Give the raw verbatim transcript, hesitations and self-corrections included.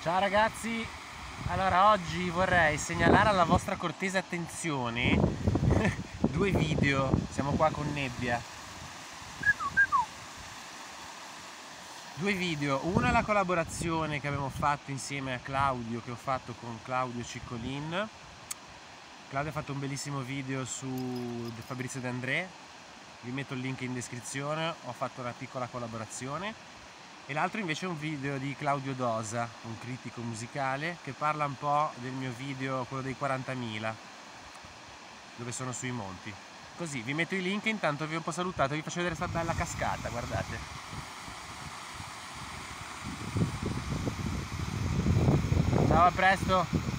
Ciao ragazzi, allora oggi vorrei segnalare alla vostra cortese attenzione due video. Siamo qua con nebbia. Due video, uno è la collaborazione che abbiamo fatto insieme a Claudio, che ho fatto con Claudio Ciccolin. Claudio ha fatto un bellissimo video su Fabrizio De André, vi metto il link in descrizione. Ho fatto una piccola collaborazione. E l'altro invece è un video di Claudio Dosa, un critico musicale, che parla un po' del mio video, quello dei quarantamila, dove sono sui monti. Così, vi metto i link e intanto vi ho un po' salutato, vi faccio vedere questa bella cascata, guardate. Ciao, a presto!